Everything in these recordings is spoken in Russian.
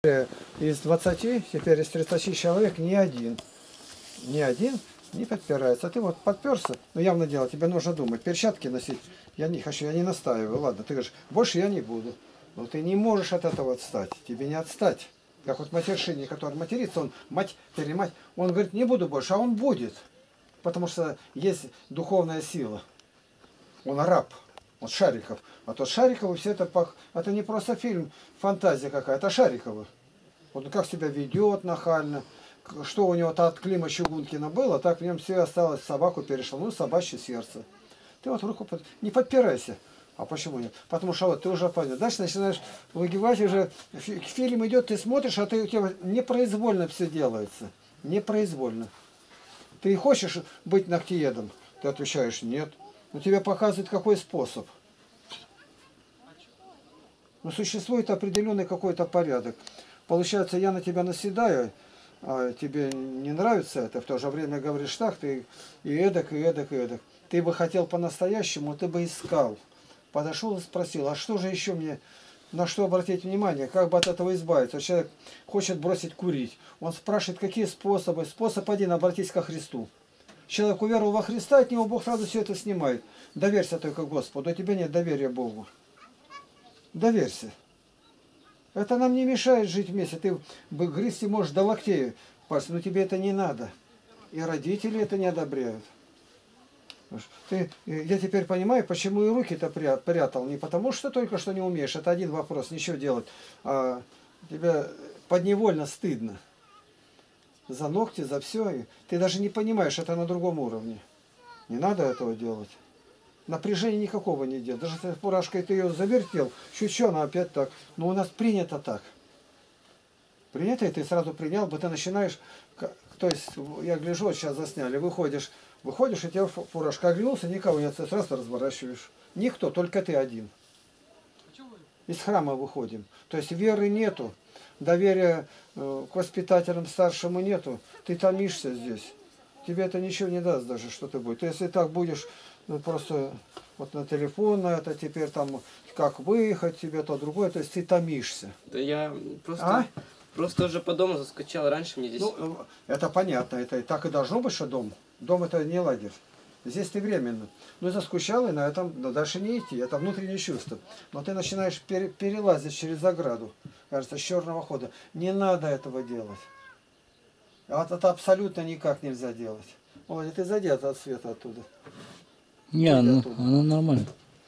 Из 20, теперь из 30 человек ни один не подпирается. А ты вот подперся, но явно дело, тебе нужно думать. Перчатки носить я не хочу, я не настаиваю. Ладно, ты говоришь, больше я не буду. Но ты не можешь от этого отстать. Тебе не отстать. Как вот матершинник, который матерится, он мать, перемать, он говорит, не буду больше, а он будет. Потому что есть духовная сила. Он раб. Вот Шариков. А тот Шариковы все это не просто фильм, фантазия какая-то, Шариковы. Вот как себя ведет нахально, что у него-то от Клима Чугункина было, так в нем все осталось, собаку перешло, ну собачье сердце. Ты вот руку не подпирайся. А почему нет? Потому что вот ты уже понял. Дальше начинаешь выгибать, уже фильм идет, ты смотришь, а у тебя непроизвольно все делается. Непроизвольно. Ты хочешь быть ногтеедом? Ты отвечаешь нет. Но тебе показывают какой способ. Но существует определенный какой-то порядок. Получается, я на тебя наседаю, а тебе не нравится это, в то же время говоришь так, ты и эдак, и эдак, и эдак. Ты бы хотел по-настоящему, ты бы искал. Подошел и спросил, а что же еще мне, на что обратить внимание, как бы от этого избавиться? Человек хочет бросить курить. Он спрашивает, какие способы. Способ один, обратись ко Христу. Человек уверовал во Христа, от него Бог сразу все это снимает. Доверься только Господу, у тебя нет доверия Богу. Доверься. Это нам не мешает жить вместе. Ты грызть можешь до локтей, но тебе это не надо. И родители это не одобряют. Я теперь понимаю, почему и руки-то прятал. Не потому, что только что не умеешь. Это один вопрос, ничего делать. А тебе подневольно стыдно. За ногти, за все. Ты даже не понимаешь, это на другом уровне. Не надо этого делать. Напряжения никакого не делать. Даже если фуражкой ты ее завертел, чуть-чуть она опять так. Но у нас принято так. Принято, и ты сразу принял, бы ты начинаешь... То есть, я гляжу, вот сейчас засняли, выходишь, и тебя фуражка оглянулся, никого нет, ты сразу разворачиваешь. Никто, только ты один. Из храма выходим. То есть, веры нету. Доверия к воспитателям старшему нету, ты томишься здесь. Тебе это ничего не даст даже, что ты будешь. То если так будешь просто вот на телефон, на это теперь там как выехать, тебе то другое, то есть ты томишься. Да я просто уже по дому заскучал, раньше мне здесь... Ну, это понятно, это так и должно быть, что дом. Дом это не лагерь. Здесь ты временно. Ну, заскучал, и на этом дальше не идти. Это внутреннее чувство. Но ты начинаешь перелазить через ограду. Кажется, с черного хода. Не надо этого делать. Это абсолютно никак нельзя делать. Володя, ты зайди от света оттуда. Не, она нормально.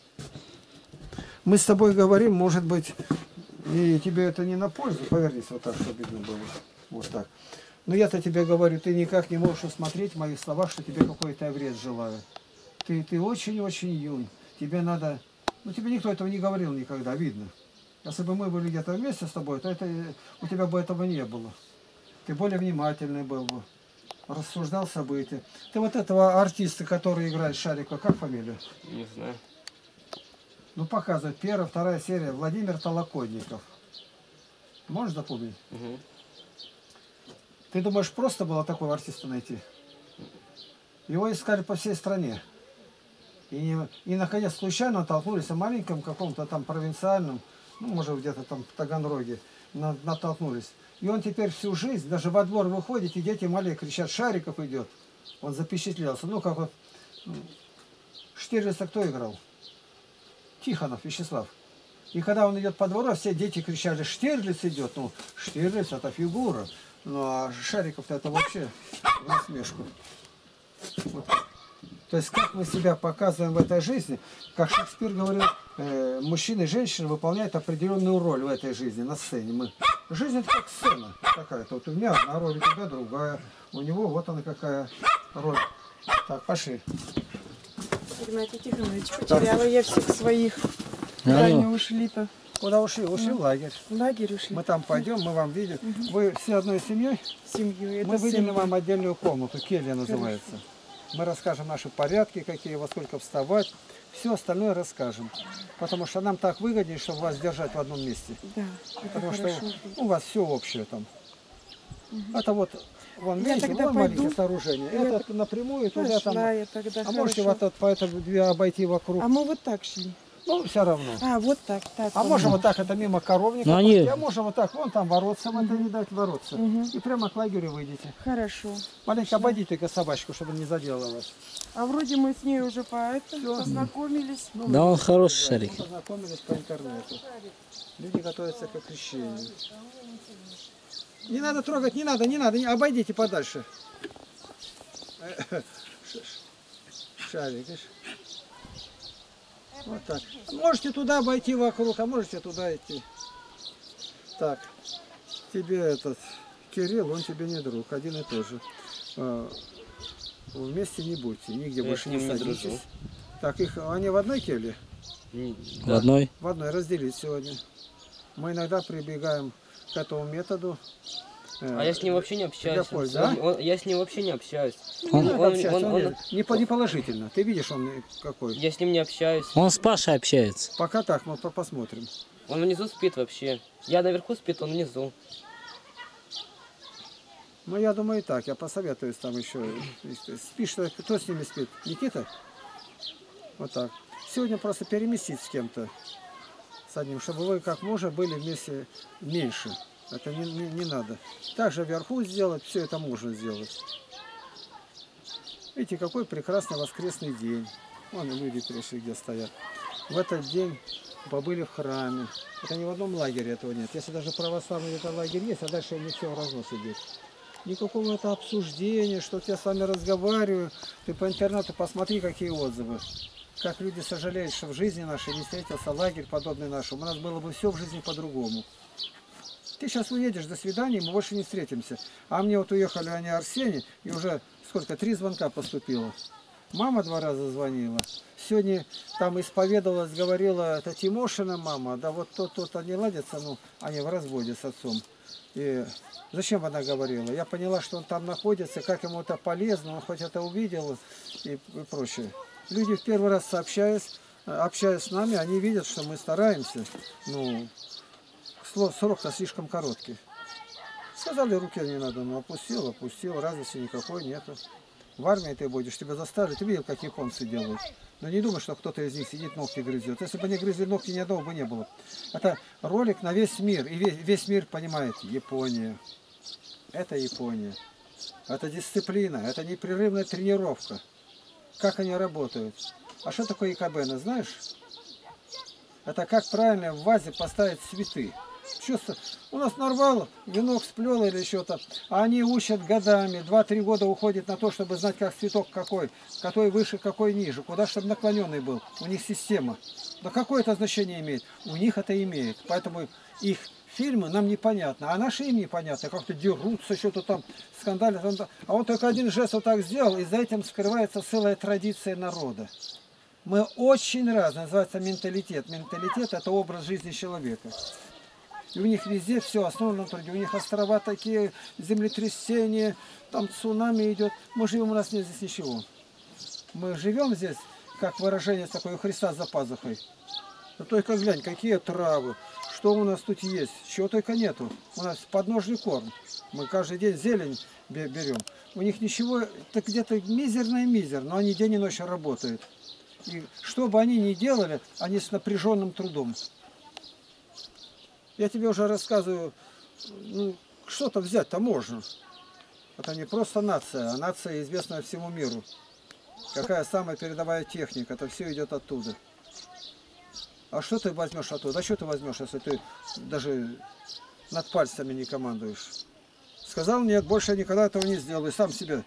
Мы с тобой говорим, может быть, и тебе это не на пользу. Повернись вот так, чтобы видно было. Вот так. Но я-то тебе говорю, ты никак не можешь усмотреть в моих словах, что тебе какой-то вред желаю. Ты очень-очень юн. Тебе надо... Ну, тебе никто этого не говорил никогда, видно. Если бы мы были где-то вместе с тобой, то у тебя бы этого не было. Ты более внимательный был бы. Рассуждал события. Ты вот этого артиста, который играет Шарика, как фамилия? Не знаю. Ну, показывает. Первая, вторая серия. Владимир Толоконников. Можешь запомнить? Угу. Ты думаешь, просто было такого артиста найти? Его искали по всей стране. И наконец, случайно натолкнулись о маленьком каком-то там провинциальном, ну, может, где-то там в Таганроге, натолкнулись. И он теперь всю жизнь, даже во двор выходит, и дети маленькие кричат, Шариков идет. Он запечатлелся. Ну, как вот Штирлица кто играл? Тихонов Вячеслав. И когда он идет по двору, все дети кричали, Штирлиц идет. Ну, Штирлиц это фигура. Ну, а Шариков-то это вообще насмешку. Вот. То есть, как мы себя показываем в этой жизни, как Шекспир говорил, мужчина и женщина выполняют определенную роль в этой жизни, на сцене. Жизнь это как сцена какая-то. Вот у меня одна роль, у тебя другая. У него вот она какая роль. Так, пошли. Игнатий Тихонович, потеряла я всех своих. Куда они ушли-то? Куда ушли? Ушли в лагерь. В лагерь ушли. Мы там пойдем, мы вам видим. Вы все одной семьей? Семью. Мы выделим вам отдельную комнату, келья называется. Мы расскажем наши порядки, какие, во сколько вставать. Все остальное расскажем. Потому что нам так выгоднее, чтобы вас держать в одном месте. Да, это потому хорошо. что у вас все общее там. Это вот, вон, Я видите, тогда вон пойду. маленькое сооружение. Я Это напрямую туда там. Пошла я тогда, А можете хорошо. вот по этому обойти вокруг. А мы вот так шли. Ну, все равно. А, вот так, так. А можем вот так, это мимо коровника, Ну, они- а можем вот так, вон там воротца, в это не дать воротца. Мгм. И прямо к лагерю выйдете. Хорошо. Маленько обойдите только собачку, чтобы не задела вас. А вроде мы с ней уже Всё. познакомились. Ну, Да, он хороший мы шарик. познакомились по интернету. Люди готовятся к крещению. Не надо трогать, не надо, обойдите подальше. Шарик, видишь? Вот так. Можете туда обойти вокруг, а можете туда идти. Так, тебе этот Кирилл, он тебе не друг, один и тот же. Вместе не будьте, нигде Я больше с ним не не садитесь. дружу. Так, они в одной келье? В одной. В одной разделить сегодня. Мы иногда прибегаем к этому методу. А я с ним вообще не общаюсь. пользы, а? Я с ним вообще не общаюсь. Он- Не положительно. Ты видишь, он какой. Я с ним не общаюсь. Он с Пашей общается. Пока так, мы посмотрим. Он внизу спит вообще. Я наверху спит, он внизу. Ну, я думаю, и так. Я посоветуюсь там еще. Спишь, кто с ними спит? Никита? Вот так. Сегодня просто переместить с кем-то. С одним, чтобы вы как можно были вместе меньше. Это не надо. Также вверху сделать, все это можно сделать. Видите, какой прекрасный воскресный день. Вон люди пришли, где стоят. В этот день побыли в храме. Это ни в одном лагере этого нет. Если даже православный где-то лагерь есть, а дальше не все в разнос идет. Никакого это обсуждения, что я с вами разговариваю. Ты по интернету посмотри, какие отзывы. Как люди сожалеют, что в жизни нашей не встретился лагерь, подобный нашему. У нас было бы все в жизни по-другому. Ты сейчас уедешь, до свидания, мы больше не встретимся. А мне вот уехали они Арсений, и уже сколько, 3 звонка поступило. Мама 2 раза звонила. Сегодня там исповедовалась, говорила, это Тимошина мама, да вот тот они ладятся, ну, они в разводе с отцом. И зачем она говорила? Я поняла, что он там находится, как ему это полезно, он хоть это увидел и прочее. Люди в первый раз общаясь с нами, они видят, что мы стараемся. Ну, срок-то слишком короткий. Сказали, руки не надо, ну опустил, разницы никакой нету. В армии ты будешь, тебя заставили, ты видел, как японцы делают. Но не думай, что кто-то из них сидит, ногти грызет. Если бы они грызли ногти, ни одного бы не было. Это ролик на весь мир, и весь мир понимает, Япония. Это Япония. Это дисциплина, это непрерывная тренировка. Как они работают. А что такое икабена, знаешь? Это как правильно в вазе поставить цветы. Чувство. У нас нарвало, венок сплел или что-то. А они учат годами, 2-3 года уходит на то, чтобы знать, как цветок какой выше, какой ниже, куда чтобы наклоненный был. У них система. Но какое это значение имеет? У них это имеет. Поэтому их фильмы нам непонятно, а наши им непонятно. Как-то дерутся, что-то там скандалят. А он только один жест вот так сделал, и за этим скрывается целая традиция народа. Мы очень разные, называется менталитет. Менталитет – это образ жизни человека. И у них везде все основано на труде. У них острова такие, землетрясения, там цунами идет. Мы живем, у нас нет здесь ничего. Мы живем здесь, как выражение такое, у Христа за пазухой. Но только глянь, какие травы, что у нас тут есть, чего только нету. У нас подножный корм. Мы каждый день зелень берем. У них ничего, это где-то мизерное, но они день и ночь работают. И что бы они ни делали, они с напряженным трудом. Я тебе уже рассказываю, ну, что-то взять-то можно. Это не просто нация, а нация, известная всему миру. Какая самая передовая техника, это все идет оттуда. А что ты возьмешь оттуда? А что ты возьмешь, если ты даже над пальцами не командуешь? Сказал, нет, больше я никогда этого не сделаю, сам себе.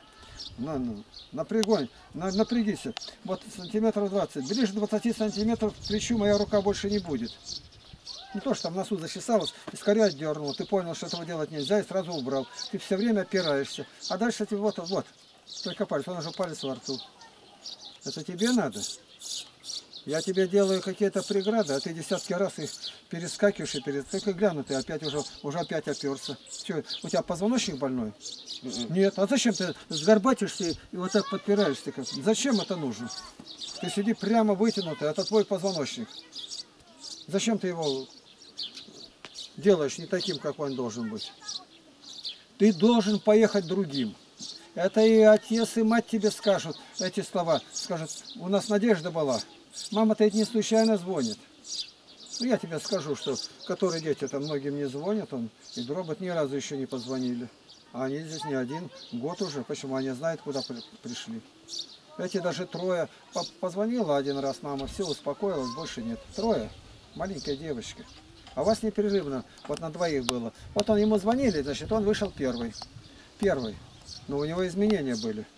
Напрягись. Вот сантиметров 20. Ближе 20 сантиметров к плечу моя рука больше не будет. Не то, что там носу зачесалась, и скорее отдернул. Ты понял, что этого делать нельзя, и сразу убрал. Ты все время опираешься. А дальше ты вот, только палец, он уже палец во рту. Это тебе надо? Я тебе делаю какие-то преграды, а ты десятки раз их перескакиваешь и только гляну, ты опять уже опять оперся. Что, у тебя позвоночник больной? Нет. А зачем ты сгорбатишься и вот так подпираешься? Зачем это нужно? Ты сиди прямо вытянутый, это твой позвоночник. Зачем ты его делаешь не таким, как он должен быть? Ты должен поехать другим. Это и отец, и мать тебе скажут эти слова. Скажут, у нас надежда была. Мама-то ведь не случайно звонит. Ну, я тебе скажу, что которые дети-то многим не звонят, он и Дробот ни разу еще не позвонили. А они здесь не один год уже. Почему? Они знают, куда пришли. Эти даже трое. Позвонила один раз мама, все, успокоилась, больше нет. Трое. Маленькая девочка. А у вас непрерывно, вот на двоих было. Вот он ему звонили, значит, он вышел первый. Первый. Но у него изменения были.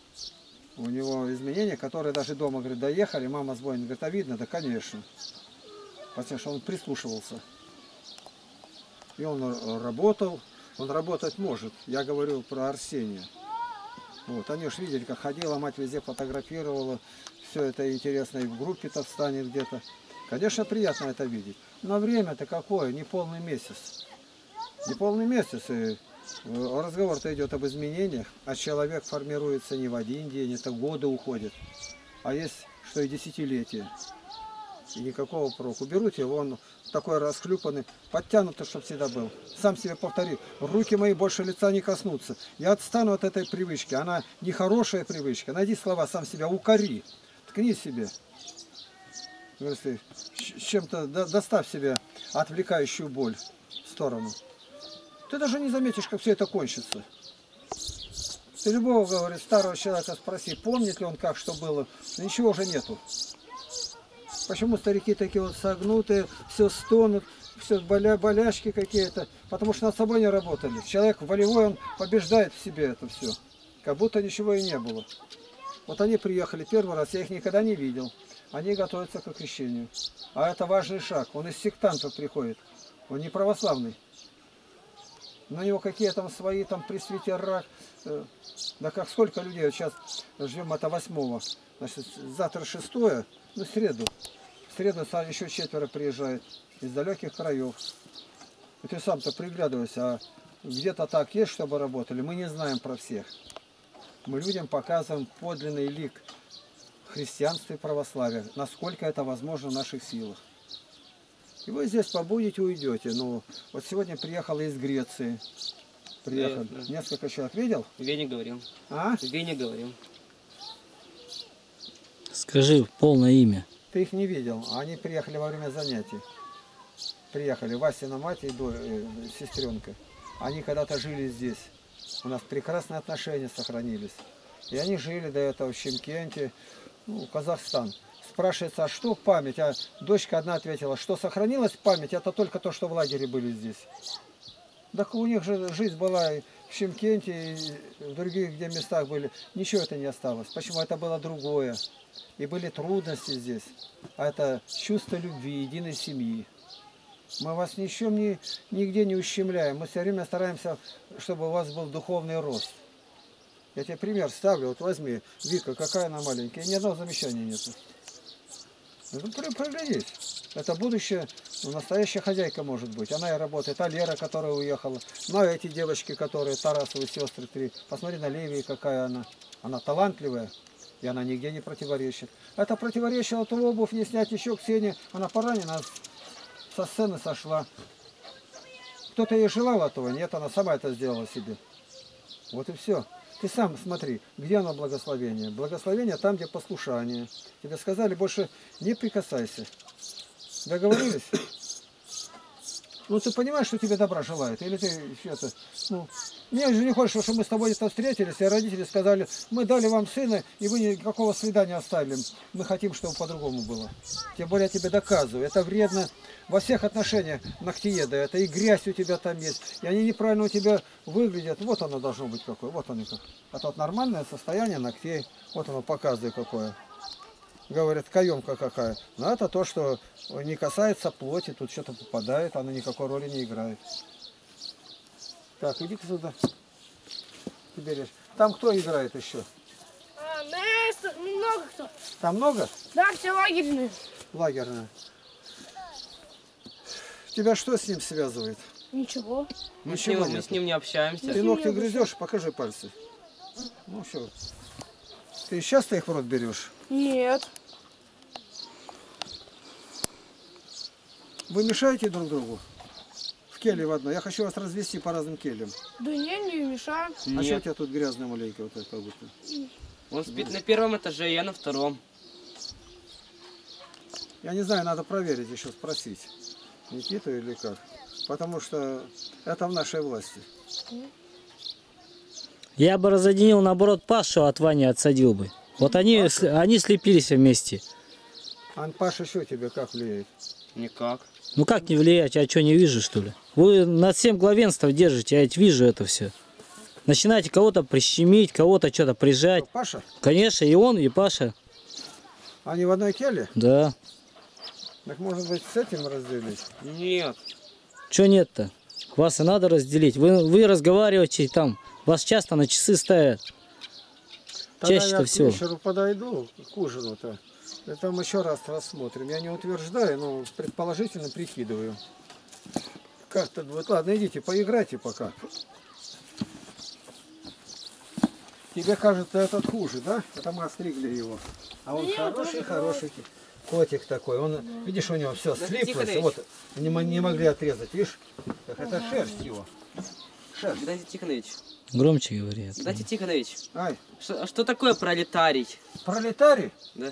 У него изменения, которые даже дома, говорит, доехали, мама звонит, говорит, а видно? Да, конечно. Потому что он прислушивался. И он работал, он работать может. Я говорил про Арсения. Вот, они уж видели, как ходила, мать везде фотографировала. Все это интересно, и в группе-то встанет где-то. Конечно, приятно это видеть. Но время-то какое? Не полный месяц. Не полный месяц. И разговор-то идет об изменениях. А человек формируется не в один день, это годы уходят. А есть, что и десятилетия. И никакого проку. Берут его, он такой расхлюпанный, подтянутый, чтобы всегда был. Сам себе повтори, руки мои больше лица не коснутся. Я отстану от этой привычки. Она нехорошая привычка. Найди слова, сам себя укори. Ткни себе. Говорит, чем-то доставь себе отвлекающую боль в сторону. Ты даже не заметишь, как все это кончится. Ты любого, говорит, старого человека спроси, помнит ли он, как что было. Ничего уже нету. Почему старики такие вот согнутые, все стонут, все болячки какие-то? Потому что над собой не работали. Человек волевой, он побеждает в себе это все. Как будто ничего и не было. Вот они приехали первый раз, я их никогда не видел. Они готовятся к крещению. А это важный шаг. Он из сектантов приходит. Он не православный. На него какие там свои там пресвитера. Да как сколько людей. Вот сейчас ждем это 8-го. Значит, завтра 6-е, ну среду. В среду еще 4 приезжает из далеких краев. И ты сам-то приглядывайся, а где-то так есть, чтобы работали. Мы не знаем про всех. Мы людям показываем подлинный лик христианства и православия, насколько это возможно в наших силах. И вы здесь побудете, уйдете. Ну, вот сегодня приехала из Греции. Приехал. Да. Несколько человек. Видел? В Вене говорил. А? В Вене говорил. Скажи полное имя. Ты их не видел. Они приехали во время занятий. Приехали. Васина мать и сестренка. Они когда-то жили здесь. У нас прекрасные отношения сохранились. И они жили до этого в Шымкенте, ну, Казахстан. Спрашивается, а что память? А дочка одна ответила, что сохранилась память, это только то, что в лагере были здесь. Так у них же жизнь была и в Шымкенте, и в других где местах были. Ничего это не осталось. Почему? Это было другое. И были трудности здесь. А это чувство любви, единой семьи. Мы вас нигде не ущемляем. Мы все время стараемся, чтобы у вас был духовный рост. Я тебе пример ставлю. Вот возьми, Вика, какая она маленькая. Ни одного замечания нету. Ну, проглядись. Это будущее, настоящая хозяйка может быть. Она и работает. А Лера, которая уехала. Ну, а эти девочки, которые, Тарасовы сестры 3. Посмотри на Левии, какая она. Она талантливая. И она нигде не противоречит. Это противоречило, то обувь не снять еще Ксения. Она поранена, со сцены сошла. Кто-то ей желал этого? Нет, она сама это сделала себе. Вот и все. Ты сам смотри, где оно благословение. Благословение там, где послушание. Тебе сказали, больше не прикасайся. Договорились? Ну ты понимаешь, что тебе добра желают? Или ты это... Ну, мне же не хочется, чтобы мы с тобой где-то встретились, и родители сказали, мы дали вам сына, и вы никакого свидания оставили. Мы хотим, чтобы по-другому было. Тем более я тебе доказываю. Это вредно во всех отношениях ногтееда. Это и грязь у тебя там есть. И они неправильно у тебя выглядят. Вот оно должно быть какое. Вот оно как. А тут нормальное состояние ногтей. Вот оно показывает какое. Говорят, каемка какая. Но это то, что не касается плоти. Тут что-то попадает, она никакой роли не играет. Так, иди сюда. Ты берешь. Там кто играет еще? Много кто. Там много? Да, все лагерные. Лагерная. Тебя что с ним связывает? Ничего. Мы Ничего с нет. ним не общаемся. Ты ногти грызешь? Покажи пальцы. Ну все. Ты часто их в рот берешь? Нет. Вы мешаете друг другу? В келье в одной. Я хочу вас развести по разным кельям. Да не мешаю. А что у Нет. тебя тут грязная маленькая вот это как будто? Он спит на 1-м этаже, я на 2-м. Я не знаю, надо проверить, еще спросить. Никиту или как. Потому что это в нашей власти. Я бы разъединил, наоборот, Пашу от Вани отсадил бы. Вот они слепились вместе. А Паша еще тебе как влияет? Никак. Ну как не влиять, я что, не вижу, что ли? Вы над всем главенством держите, я ведь вижу это все. Начинаете кого-то прищемить, кого-то что-то прижать. Что, Паша? Конечно, и он, и Паша. Они в одной келье? Да. Так может быть с этим разделить? Нет. Что нет-то? Вас и надо разделить. Вы разговариваете там. Вас часто на часы ставят. Тогда Чаще-то я к всего. вечеру подойду, к ужину-то. И там еще раз рассмотрим. Я не утверждаю, но предположительно прикидываю. Как-то будет. Ладно, идите, поиграйте пока. Тебе кажется, этот хуже, да? Это мы остригли его. А он хороший котик такой. Он, видишь, у него все слиплось. Вот, не могли отрезать, видишь? Так это шерсть его. Шерсть. Геннадий Тихонович. Громче говори. Геннадий Тихонович. Ай, Что такое пролетарий? пролетарий? Да.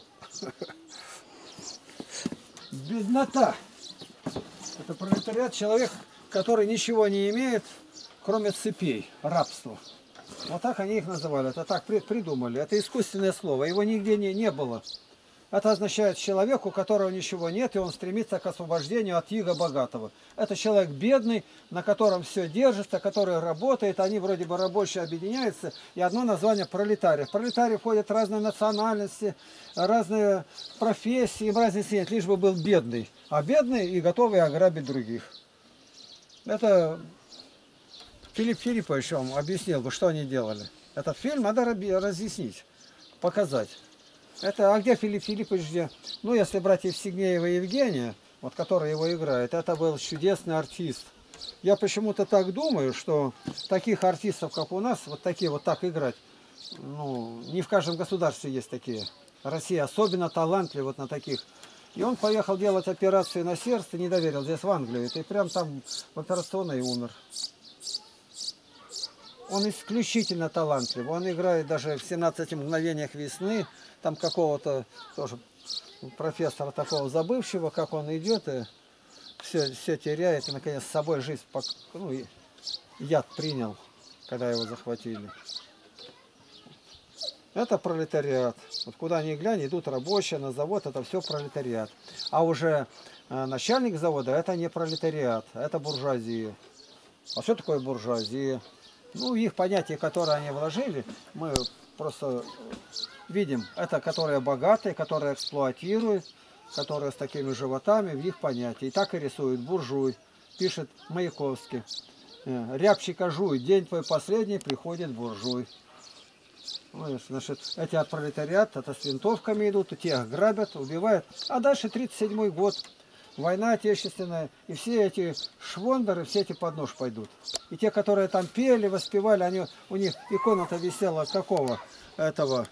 Беднота. Это пролетариат, человек, который ничего не имеет, кроме цепей, рабства. Вот так они их называли, это так придумали. Это искусственное слово, его нигде не было. Это означает человеку, у которого ничего нет, и он стремится к освобождению от ига богатого. Это человек бедный, на котором все держится, который работает, они вроде бы рабочие объединяются, и одно название пролетариев. В пролетарии входят разные национальности, разные профессии, им разницы нет, лишь бы был бедный. А бедный и готовый ограбить других. Это Филипп Филиппович вам объяснил бы, что они делали. Этот фильм надо разъяснить, показать. Это, а где Филипп Филиппович, где? Ну, если брать Евсигнеева и Евгения, вот который его играет, это был чудесный артист. Я почему-то так думаю, что таких артистов, как у нас, вот такие вот так играть, ну, не в каждом государстве есть такие. Россия особенно талантлива вот на таких. И он поехал делать операцию на сердце, не доверил, здесь в Англию, и прям там в операционной умер. Он исключительно талантлив. Он играет даже в 17 мгновениях весны. Там какого-то тоже профессора такого забывшего, как он идет и все теряет. И наконец с собой жизнь, ну, яд принял, когда его захватили. Это пролетариат. Вот куда ни глянь, идут рабочие на завод, это все пролетариат. А уже начальник завода, это не пролетариат, это буржуазия. А что такое буржуазия? Ну, их понятие, которое они вложили, мы просто видим. Это которые богатые, которые эксплуатируют, которые с такими животами, в их понятии. И так и рисует буржуй, пишет Маяковский. Рябчика жуй, день твой последний, приходит буржуй. Ну, значит, эти от пролетариата, это с винтовками идут, и тех грабят, убивают. А дальше 37-й год. Война отечественная, и все эти швондеры, все эти под нож пойдут. И те, которые там пели, воспевали, у них икона-то висела какого? Этого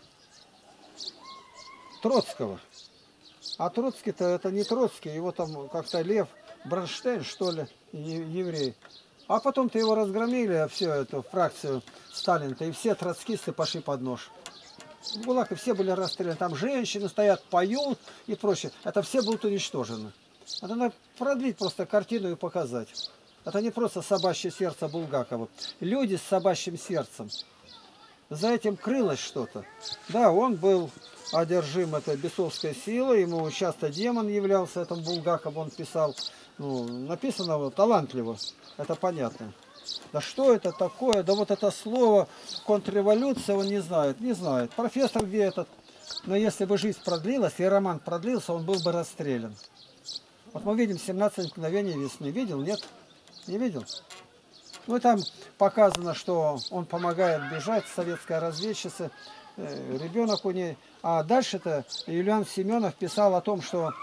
Троцкого. А Троцкий-то это не Троцкий, его там как-то Лев Бронштейн, что ли, еврей. А потом-то его разгромили, всю эту фракцию Сталина-то, и все троцкисты пошли под нож. В ГУЛАГ и все были расстреляны. Там женщины стоят, поют и прочее. Это все будут уничтожены. Это надо продлить просто картину и показать. Это не просто собачье сердце Булгакова. Люди с собачьим сердцем. За этим крылось что-то. Да, он был одержим этой бесовской силой. Ему часто демон являлся, этому Булгакову он писал. Ну, написано талантливо. Это понятно. Да что это такое? Да вот это слово контрреволюция он не знает. Не знает. Профессор где этот? Но если бы жизнь продлилась и роман продлился, он был бы расстрелян. Вот мы видим 17 мгновений весны. Видел? Нет? Не видел? Ну и там показано, что он помогает бежать, советская разведчица, ребенок у ней. А дальше-то Юлиан Семенов писал о том, что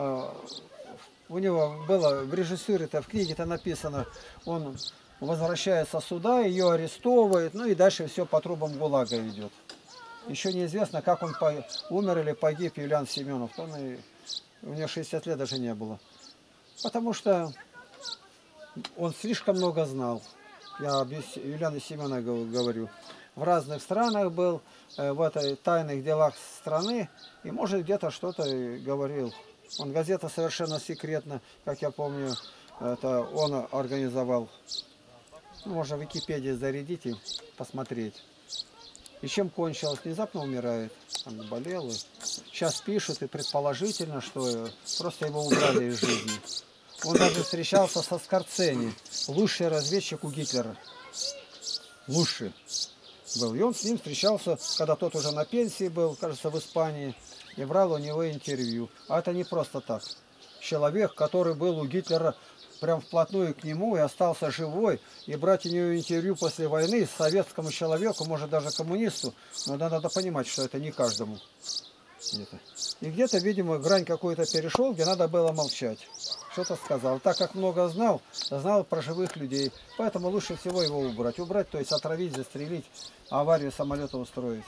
у него было в режиссуре-то, в книге-то написано, он возвращается сюда, ее арестовывает, ну и дальше все по трубам ГУЛАГа идет. Еще неизвестно, как он умер или погиб, Юлиан Семенов. У него 60 лет даже не было. Потому что он слишком много знал. Я об Юлиане Семенове говорю. В разных странах был, в этой тайных делах страны. И может где-то что-то говорил. Он газета совершенно секретно, как я помню, это он организовал. Ну, можно в Википедии зарядить и посмотреть. И чем кончилось? Внезапно умирает. Он болел. Сейчас пишут, и предположительно, что просто его убрали из жизни. Он даже встречался со Скорцени, лучший разведчик у Гитлера. Лучший был. И он с ним встречался, когда тот уже на пенсии был, кажется, в Испании, и брал у него интервью. А это не просто так. Человек, который был у Гитлера прям вплотную к нему и остался живой, и брать у него интервью после войны советскому человеку, может даже коммунисту, но надо понимать, что это не каждому. И где-то, видимо, грань какую-то перешел, где надо было молчать. Что-то сказал. Так как много знал про живых людей. Поэтому лучше всего его убрать. Убрать, то есть отравить, застрелить, аварию самолета устроить.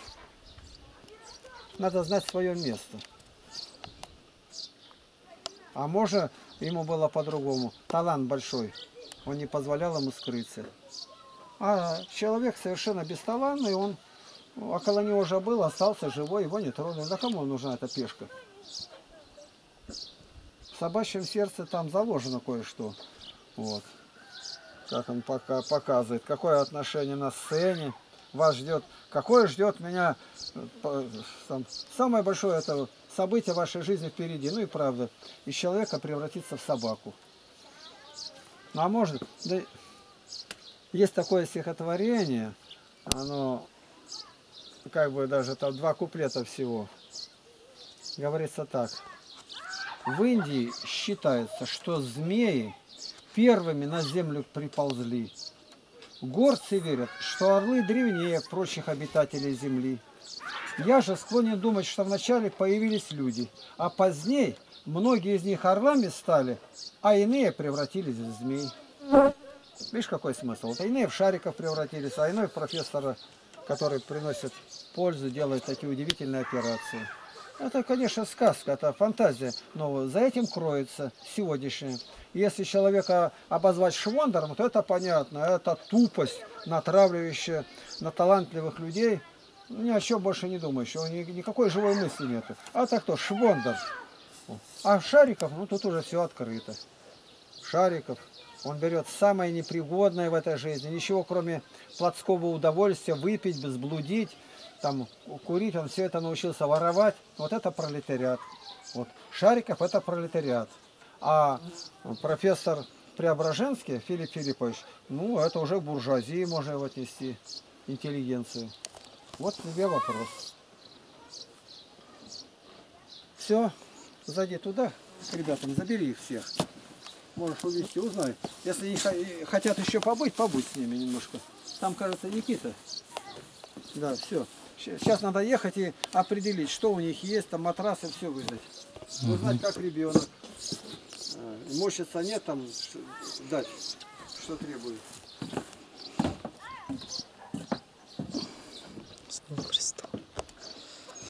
Надо знать свое место. А может, ему было по-другому. Талант большой. Он не позволял ему скрыться. А человек совершенно бесталанный, он около него уже был, остался живой, его не тронули. Да кому нужна эта пешка? В собачьем сердце там заложено кое-что. Вот. Как он пока показывает, какое отношение на сцене вас ждет. Какое ждет меня самое большое это событие в вашей жизни впереди. Ну и правда, из человека превратиться в собаку. Ну а может, да, есть такое стихотворение, оно как бы даже там 2 куплета всего. Говорится так. В Индии считается, что змеи первыми на землю приползли. Горцы верят, что орлы древнее прочих обитателей земли. Я же склонен думать, что вначале появились люди, а позднее многие из них орлами стали, а иные превратились в змей. Видишь, какой смысл? Вот иные в шариков превратились, а иной в профессора, который приносит пользу, делает такие удивительные операции. Это, конечно, сказка, это фантазия, но за этим кроется сегодняшнее. Если человека обозвать швондером, то это понятно, это тупость, натравливающая на талантливых людей, ни о чем больше не думающего, никакой живой мысли нет. А так кто? Швондер. А Шариков, ну тут уже все открыто. Шариков, он берет самое непригодное в этой жизни, ничего кроме плотского удовольствия, выпить, безблудить, там, курить, он все это научился воровать. Вот это пролетариат. Вот. Шариков это пролетариат. А профессор Преображенский, Филипп Филиппович, ну это уже буржуазии можно его отнести, интеллигенцию. Вот тебе вопрос. Все, зайди туда к ребятам, забери их всех. Можешь увезти, узнай. Если они хотят еще побыть, побудь с ними немножко. Там, кажется, Никита. Да, все. Сейчас надо ехать и определить, что у них есть, там матрасы, все выдать. Узнать, как ребенок. Мочится нет, там дать, что требует.